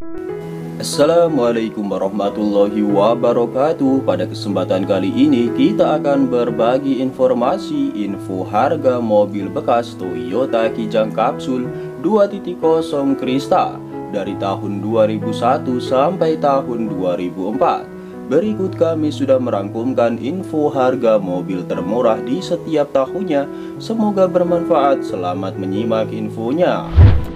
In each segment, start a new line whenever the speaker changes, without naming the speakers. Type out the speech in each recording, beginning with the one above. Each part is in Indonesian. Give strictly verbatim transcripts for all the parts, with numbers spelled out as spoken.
Assalamualaikum warahmatullahi wabarakatuh. Pada kesempatan kali ini kita akan berbagi informasi info harga mobil bekas Toyota Kijang Kapsul dua titik nol Krista dari tahun dua ribu satu sampai tahun dua ribu empat. Berikut kami sudah merangkumkan info harga mobil termurah di setiap tahunnya. Semoga bermanfaat. Selamat menyimak infonya.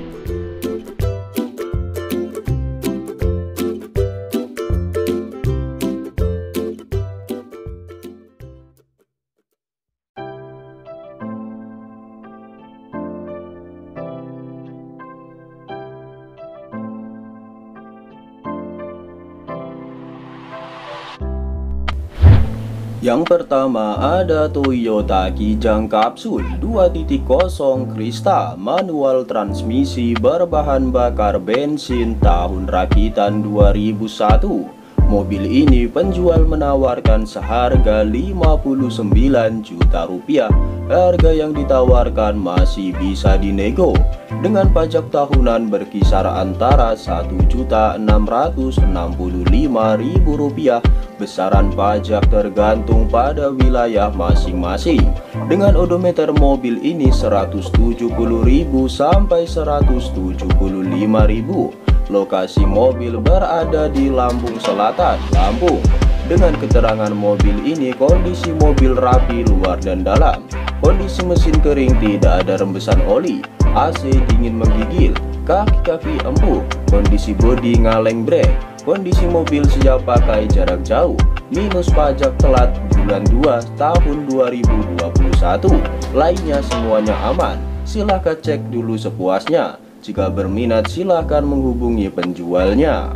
Yang pertama ada Toyota Kijang Kapsul dua titik nol Krista manual transmisi berbahan bakar bensin tahun rakitan dua ribu satu. Mobil ini penjual menawarkan seharga lima puluh sembilan juta rupiah. Harga yang ditawarkan masih bisa dinego dengan pajak tahunan berkisar antara satu juta enam ratus enam puluh lima ribu rupiah. Besaran pajak tergantung pada wilayah masing-masing. Dengan odometer mobil ini seratus tujuh puluh ribu sampai seratus tujuh puluh lima ribu. Lokasi mobil berada di Lampung Selatan, Lampung. Dengan keterangan mobil ini, kondisi mobil rapi luar dan dalam. Kondisi mesin kering, tidak ada rembesan oli. A C dingin menggigil, kaki-kaki empuk. Kondisi bodi ngaleng brek. Kondisi mobil siap pakai jarak jauh. Minus pajak telat bulan dua tahun dua ribu dua puluh satu. Lainnya semuanya aman. Silahkan cek dulu sepuasnya. Jika berminat silahkan menghubungi penjualnya.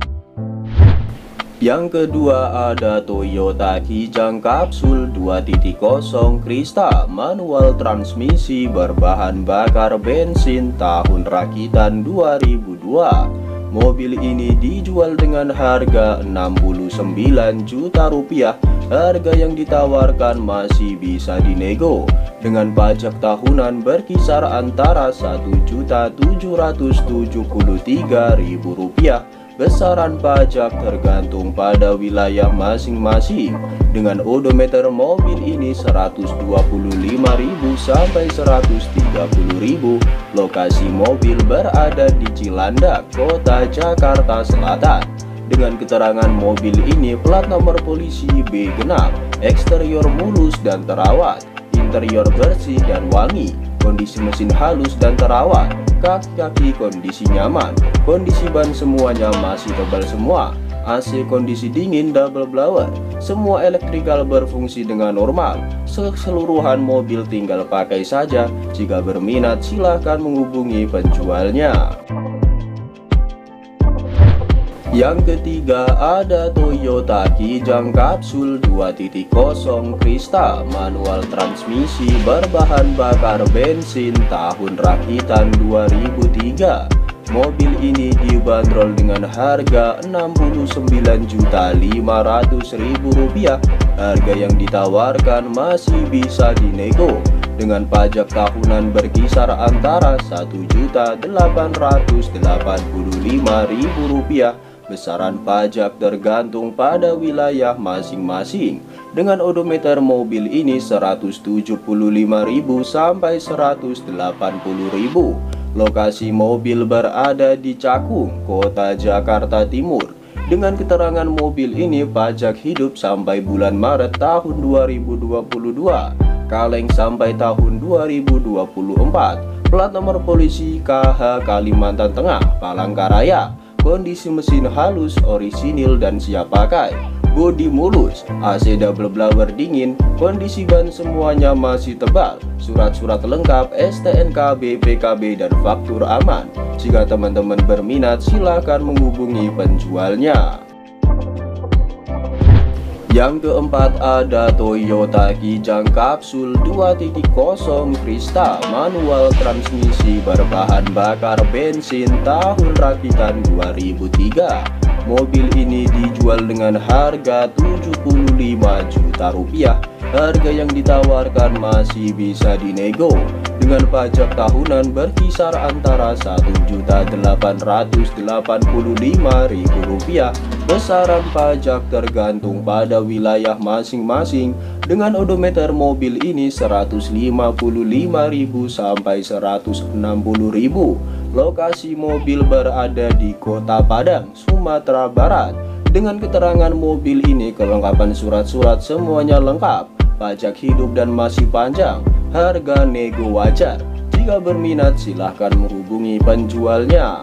Yang kedua ada Toyota Kijang Kapsul dua titik nol Krista manual transmisi berbahan bakar bensin tahun rakitan dua ribu dua. Mobil ini dijual dengan harga enam puluh sembilan juta rupiah. Harga yang ditawarkan masih bisa dinego dengan pajak tahunan berkisar antara satu juta tujuh ratus tujuh puluh tiga ribu rupiah. Besaran pajak tergantung pada wilayah masing-masing. Dengan odometer mobil ini seratus dua puluh lima ribu sampai seratus tiga puluh ribu. Lokasi mobil berada di Cilandak, Kota Jakarta Selatan. Dengan keterangan mobil ini plat nomor polisi B genap, eksterior mulus dan terawat, interior bersih dan wangi. Kondisi mesin halus dan terawat, kaki-kaki kondisi nyaman, kondisi ban semuanya masih tebal semua, A C kondisi dingin double blower, semua elektrikal berfungsi dengan normal. Keseluruhan mobil tinggal pakai saja. Jika berminat silahkan menghubungi penjualnya. Yang ketiga ada Toyota Kijang Kapsul dua titik nol Krista manual transmisi berbahan bakar bensin tahun rakitan dua ribu tiga. Mobil ini dibanderol dengan harga enam puluh sembilan juta lima ratus ribu rupiah. Harga yang ditawarkan masih bisa dinego dengan pajak tahunan berkisar antara satu juta delapan ratus delapan puluh lima ribu rupiah. Besaran pajak tergantung pada wilayah masing-masing. Dengan odometer mobil ini seratus tujuh puluh lima ribu sampai seratus delapan puluh ribu. Lokasi mobil berada di Cakung, Kota Jakarta Timur. Dengan keterangan mobil ini pajak hidup sampai bulan Maret tahun dua ribu dua puluh dua, kaleng sampai tahun dua ribu dua puluh empat. Plat nomor polisi K H Kalimantan Tengah, Palangkaraya. Kondisi mesin halus, orisinil dan siap pakai. Bodi mulus, A C double blower dingin, kondisi ban semuanya masih tebal. Surat-surat lengkap, S T N K, B P K B dan faktur aman. Jika teman-teman berminat silahkan menghubungi penjualnya. Yang keempat ada Toyota Kijang Kapsul dua titik nol Krista manual transmisi berbahan bakar bensin tahun rakitan dua ribu tiga. Mobil ini dijual dengan harga tujuh puluh lima juta rupiah. Harga yang ditawarkan masih bisa dinego dengan pajak tahunan berkisar antara satu juta delapan ratus delapan puluh lima ribu rupiah. Besaran pajak tergantung pada wilayah masing-masing. Dengan odometer mobil ini seratus lima puluh lima ribu sampai seratus enam puluh ribu. Lokasi mobil berada di Kota Padang, Sumatera Barat. Dengan keterangan mobil ini kelengkapan surat-surat semuanya lengkap, pajak hidup dan masih panjang, harga nego wajar. Jika berminat silahkan menghubungi penjualnya.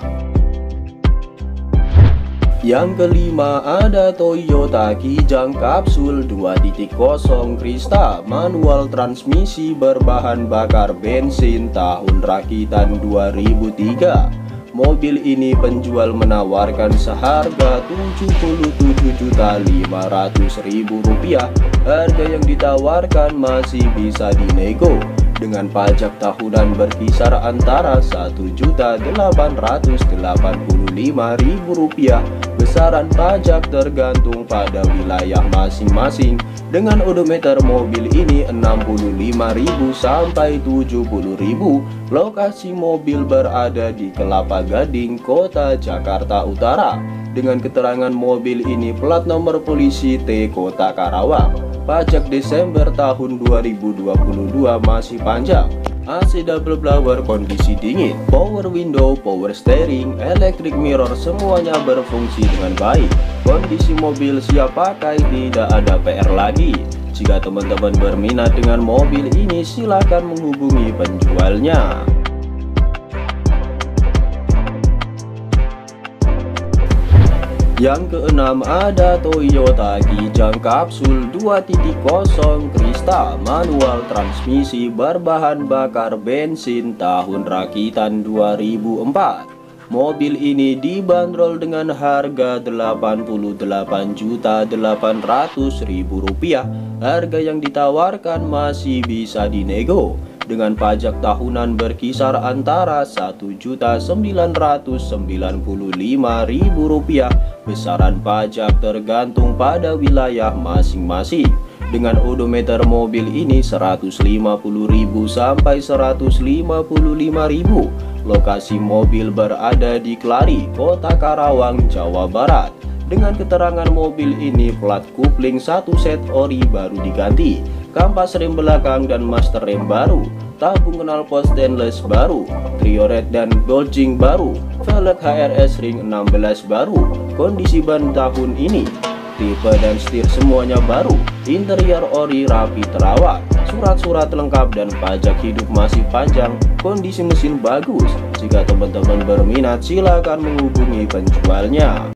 Yang kelima ada Toyota Kijang Kapsul dua titik nol Krista manual transmisi berbahan bakar bensin tahun rakitan dua ribu tiga. Mobil ini penjual menawarkan seharga tujuh puluh tujuh juta lima ratus ribu rupiah. Harga yang ditawarkan masih bisa dinego dengan pajak tahunan berkisar antara satu juta delapan ratus delapan puluh lima ribu rupiah. Besaran pajak tergantung pada wilayah masing-masing. Dengan odometer mobil ini enam puluh lima ribu sampai tujuh puluh ribu. Lokasi mobil berada di Kelapa Gading, Kota Jakarta Utara. Dengan keterangan mobil ini plat nomor polisi T Kota Karawang. Pajak Desember tahun dua ribu dua puluh dua masih panjang. A C double blower kondisi dingin, power window, power steering, electric mirror semuanya berfungsi dengan baik. Kondisi mobil siap pakai, tidak ada P R lagi. Jika teman-teman berminat dengan mobil ini silahkan menghubungi penjualnya. Yang keenam ada Toyota Kijang Kapsul dua titik nol Krista manual transmisi berbahan bakar bensin tahun rakitan dua ribu empat. Mobil ini dibanderol dengan harga delapan puluh delapan juta delapan ratus ribu rupiah. Harga yang ditawarkan masih bisa dinego dengan pajak tahunan berkisar antara satu juta sembilan ratus sembilan puluh lima ribu rupiah. Besaran pajak tergantung pada wilayah masing-masing. Dengan odometer mobil ini seratus lima puluh ribu sampai seratus lima puluh lima ribu. Lokasi mobil berada di Kelari, Kota Karawang, Jawa Barat. Dengan keterangan mobil ini plat kupling satu set ori baru diganti, kampas rem belakang dan master rem baru, tabung knalpot stainless baru, trio red dan goldjing baru, velg H R S ring enam belas baru. Kondisi ban tahun ini tipe dan setir semuanya baru, interior ori rapi terawat, surat-surat lengkap dan pajak hidup masih panjang. Kondisi mesin bagus. Jika teman-teman berminat silakan menghubungi penjualnya.